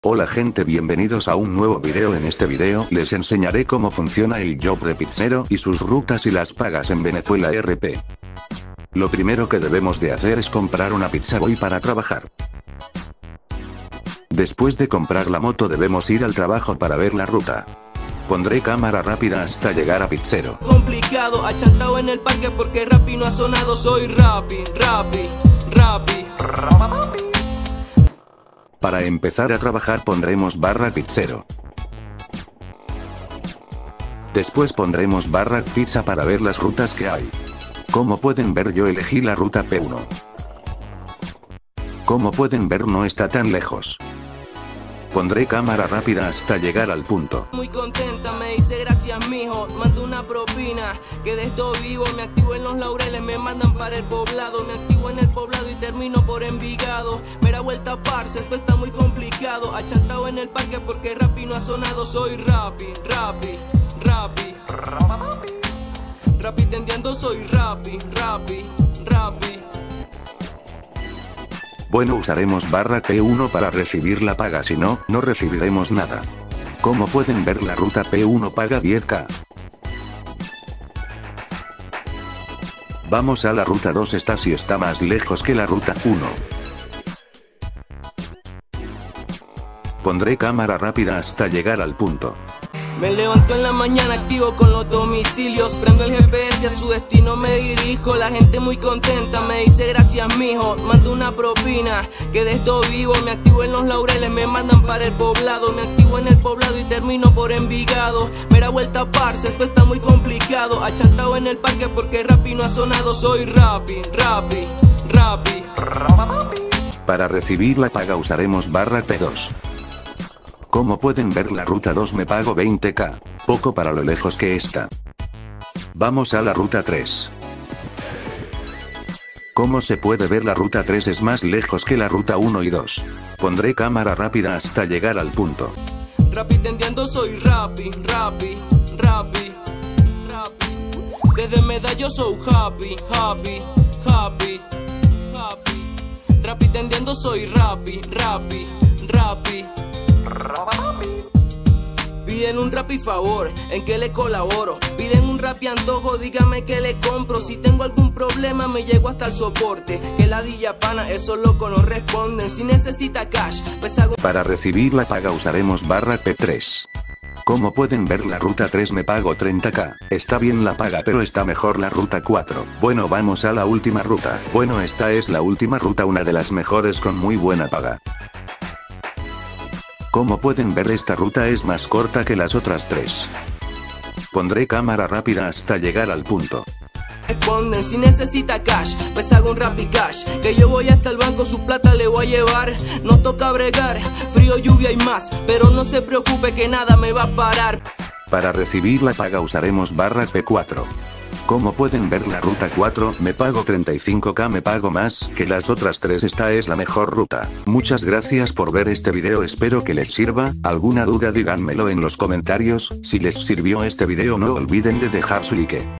Hola gente, bienvenidos a un nuevo video. En este video les enseñaré cómo funciona el job de pizzero y sus rutas y las pagas en Venezuela RP. Lo primero que debemos de hacer es comprar una Pizza Boy para trabajar. Después de comprar la moto debemos ir al trabajo para ver la ruta. Pondré cámara rápida hasta llegar a pizzero. Complicado, achantado en el parque porque Rappi no ha sonado. Soy Rappi. Para empezar a trabajar pondremos barra pizzero. Después pondremos barra pizza para ver las rutas que hay. Como pueden ver, yo elegí la ruta P1. Como pueden ver, no está tan lejos. Pondré cámara rápida hasta llegar al punto. Muy contenta, me dice gracias mijo, mando una propina, que de esto vivo, me activo en los laureles, me mandan para el poblado, me activo en el poblado y termino por Envigado. Mera vuelta parce, esto está muy complicado, achantado en el parque porque Rappi no ha sonado. Soy Rappi tendiendo, soy Rappi. Bueno, usaremos barra P1 para recibir la paga, si no, no recibiremos nada. Como pueden ver, la ruta P1 paga 10k. Vamos a la ruta 2, esta sí está más lejos que la ruta 1. Pondré cámara rápida hasta llegar al punto. Me levanto en la mañana, activo con los domicilios, prendo el GPS, a su destino me dirijo. La gente muy contenta, me dice gracias mijo, mando una propina, que de esto vivo, me activo en los laureles, me mandan para el poblado, me activo en el poblado y termino por Envigado. Mera vuelta parce, esto está muy complicado, achantado en el parque porque Rappi no ha sonado. Soy Rappi. Para recibir la paga usaremos barra P2. Como pueden ver, la ruta 2 me pago 20k, poco para lo lejos que está. Vamos a la ruta 3. Como se puede ver, la ruta 3 es más lejos que la ruta 1 y 2. Pondré cámara rápida hasta llegar al punto. Rappi tendiendo, soy Rappi. Desde Medallo soy happy. Rappi tendiendo, soy Rappi. Piden un Rappi favor, ¿en qué le colaboro? Piden un Rappi antojo, dígame que le compro. Si tengo algún problema me llego hasta el soporte. Que ladilla pana, eso loco no responden. Si necesita cash, pues hago... Para recibir la paga usaremos barra P3. Como pueden ver, la ruta 3 me pago 30k. Está bien la paga, pero está mejor la ruta 4. Bueno, vamos a la última ruta. Bueno, esta es la última ruta, una de las mejores con muy buena paga. Como pueden ver, esta ruta es más corta que las otras 3. Pondré cámara rápida hasta llegar al punto. Responden, si necesita cash, pues hago un Rappi Cash, que yo voy hasta el banco, su plata le voy a llevar. Nos toca bregar, frío, lluvia y más, pero no se preocupe que nada me va a parar. Para recibir la paga usaremos barra P4. Como pueden ver, la ruta 4 me pago 35k, me pago más que las otras 3. Esta es la mejor ruta. Muchas gracias por ver este video, espero que les sirva. Alguna duda díganmelo en los comentarios. Si les sirvió este video no olviden de dejar su like.